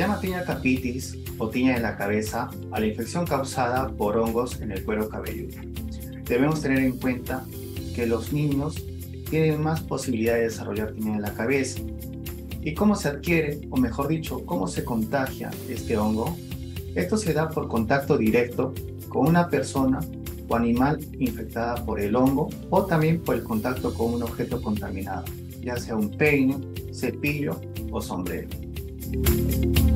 llama tiña capitis o tiña de la cabeza a la infección causada por hongos en el cuero cabelludo. Debemos tener en cuenta que los niños tienen más posibilidad de desarrollar tiña de la cabeza. ¿Y cómo se adquiere, o mejor dicho, cómo se contagia este hongo? Esto se da por contacto directo con una persona o animal infectada por el hongo, o también por el contacto con un objeto contaminado, ya sea un peine, cepillo o sombrero.